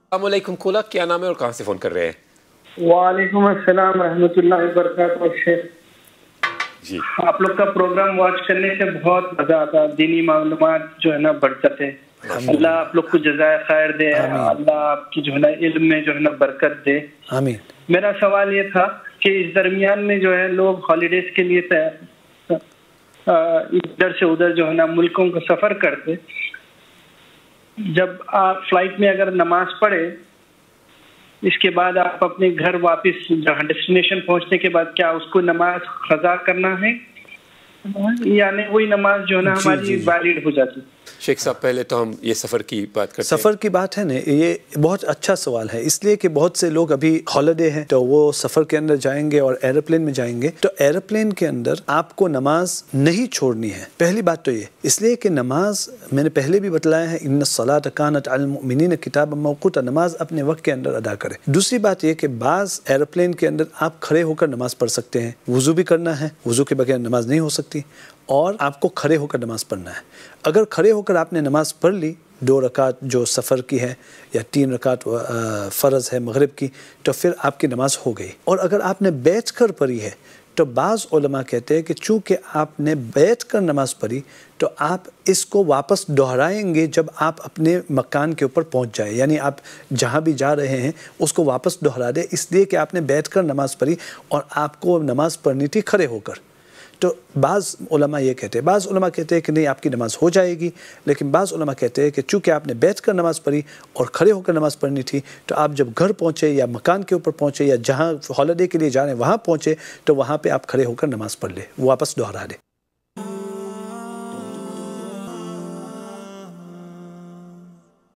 अस्सलामुअलैकुम कोला, क्या नाम है और कहाँ से फ़ोन कर रहे हैं? वालेकुम अस्सलाम रहमतुल्लाहि व बरकातहू शेख। जी। आप लोग का प्रोग्राम वॉच करने से बहुत मजा आता है, दीनी मालूमात जो है ना बढ़ जाते हैं। अल्लाह आप लोग को जज़ाए खैर दे, अल्लाह आपकी जो है ना इल्म में जो है ना बरकत दे। आमीन। मेरा सवाल ये था कि इस दरमियान में जो है लोग हॉलीडेज के लिए इधर से उधर जो है ना मुल्कों का सफर करते, जब आप फ्लाइट में अगर नमाज पढ़े इसके बाद आप अपने घर वापस जहाँ डेस्टिनेशन पहुंचने के बाद क्या उसको नमाज कज़ा करना है, यानी वही नमाज जो है ना हमारी वैलिड हो जाती है? शेख साहब, पहले तो हम ये सफ़र की बात करते हैं। सफ़र की बात है ना, ये बहुत अच्छा सवाल है, इसलिए कि बहुत से लोग अभी हॉलिडे हैं तो वो सफ़र के अंदर जाएंगे और एरोप्लेन में जाएंगे, तो एरोप्लेन के अंदर आपको नमाज नहीं छोड़नी है। पहली बात तो ये, इसलिए कि नमाज मैंने पहले भी बतलाया है, इन्ना सलात कानत अलल मुमिनीन किताबन मौक़ूता, नमाज अपने वक्त के अंदर अदा करें। दूसरी बात ये कि बाज़ एरोप्लेन के अंदर आप खड़े होकर नमाज पढ़ सकते हैं, वुज़ू भी करना है, वुज़ू के बगैर नमाज नहीं हो सकती, और आपको खड़े होकर नमाज पढ़ना है। अगर खड़े होकर आपने नमाज पढ़ ली 2 रकात जो सफ़र की है या 3 रकात फ़र्ज़ है मगरिब की, तो फिर आपकी नमाज हो गई। और अगर आपने बैठ कर पढ़ी है तो बाज़ उलमा कहते हैं कि चूँकि आपने बैठ कर नमाज पढ़ी तो आप इसको वापस दोहराएंगे जब आप अपने मकान के ऊपर पहुंच जाए, यानी आप जहां भी जा रहे हैं उसको वापस दोहरा दें, इसलिए कि आपने बैठ कर नमाज पढ़ी और आपको नमाज पढ़नी थी खड़े होकर। तो बाज़ उलमा ये कहते हैं, बाज़ उलमा कहते हैं कि नहीं आपकी नमाज़ हो जाएगी, लेकिन बाज़ उलमा कहते हैं कि चूँकि आपने बैठ कर नमाज़ पढ़ी और खड़े होकर नमाज़ पढ़नी थी, तो आप जब घर पहुँचे या मकान के ऊपर पहुँचे या जहाँ हॉलिडे के लिए जा रहे हैं वहाँ पहुँचे, तो वहाँ पे आप खड़े होकर नमाज़ पढ़ ले, वापस दोहरा दें।